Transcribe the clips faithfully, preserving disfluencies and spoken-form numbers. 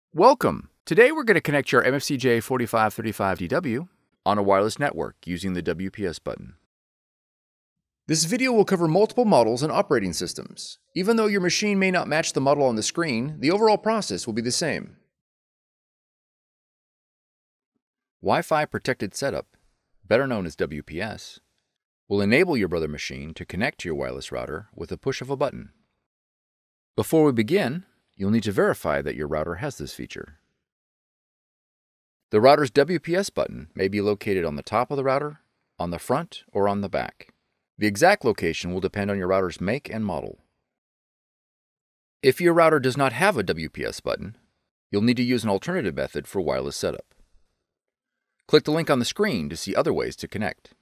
Welcome! Today we're going to connect your M F C J forty-five thirty-five D W on a wireless network using the W P S button. This video will cover multiple models and operating systems. Even though your machine may not match the model on the screen, the overall process will be the same. Wi-Fi Protected Setup, better known as W P S, will enable your Brother machine to connect to your wireless router with a push of a button. Before we begin, you'll need to verify that your router has this feature. The router's W P S button may be located on the top of the router, on the front, or on the back. The exact location will depend on your router's make and model. If your router does not have a W P S button, you'll need to use an alternative method for wireless setup. Click the link on the screen to see other ways to connect.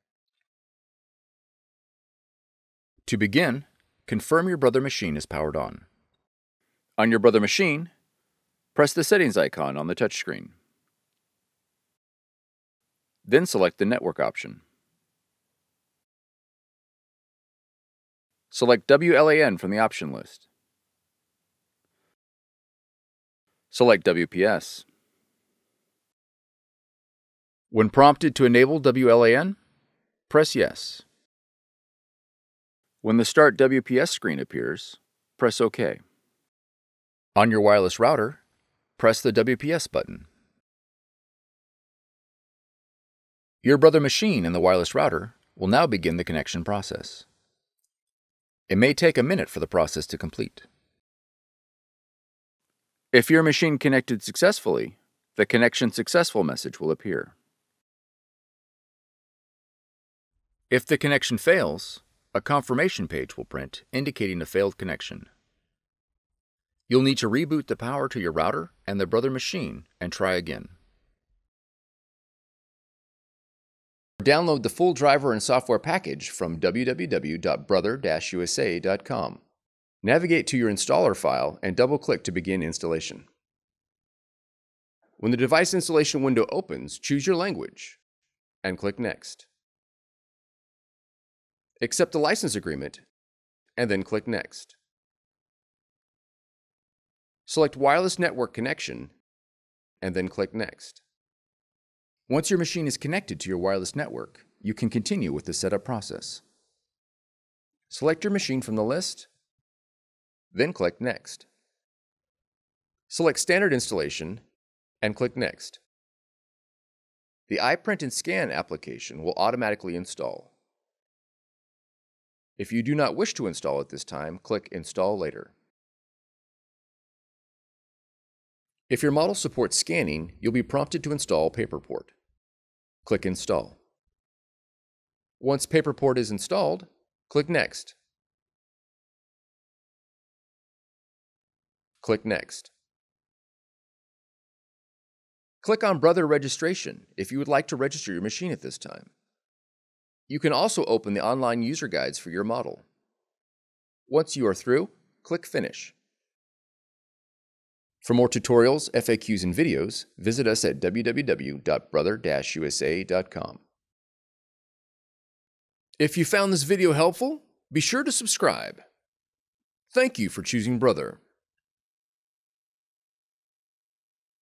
To begin, confirm your Brother machine is powered on. On your Brother machine, press the settings icon on the touchscreen. Then select the network option. Select W L A N from the option list. Select W P S. When prompted to enable W L A N, press Yes. When the Start W P S screen appears, press OK. On your wireless router, press the W P S button. Your Brother machine and the wireless router will now begin the connection process. It may take a minute for the process to complete. If your machine connected successfully, the Connection Successful message will appear. If the connection fails, a confirmation page will print indicating a failed connection. You'll need to reboot the power to your router and the Brother machine and try again. Download the full driver and software package from w w w dot brother dash u s a dot com. Navigate to your installer file and double-click to begin installation. When the device installation window opens, choose your language and click Next. Accept the license agreement and then click Next. Select Wireless Network Connection and then click Next. Once your machine is connected to your wireless network, you can continue with the setup process. Select your machine from the list, then click Next. Select Standard Installation and click Next. The iPrint and Scan application will automatically install. If you do not wish to install at this time, click Install Later. If your model supports scanning, you'll be prompted to install PaperPort. Click Install. Once PaperPort is installed, click Next. Click Next. Click on Brother Registration if you would like to register your machine at this time. You can also open the online user guides for your model. Once you are through, click Finish. For more tutorials, F A Qs, and videos, visit us at w w w dot brother dash u s a dot com. If you found this video helpful, be sure to subscribe. Thank you for choosing Brother.